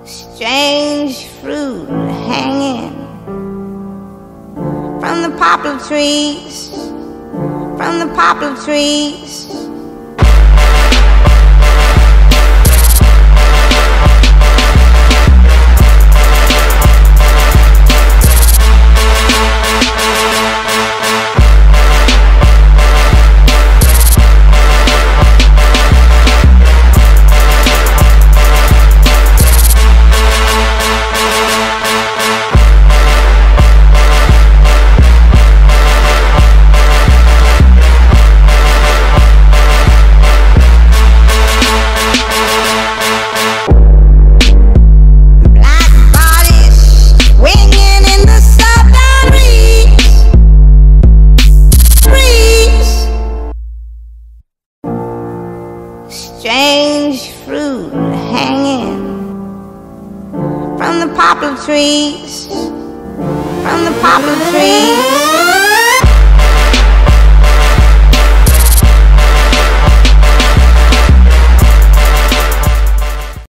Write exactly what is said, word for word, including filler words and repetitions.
strange fruit hanging from the poplar trees, from the poplar trees. Strange fruit hanging from the poplar trees, from the poplar trees.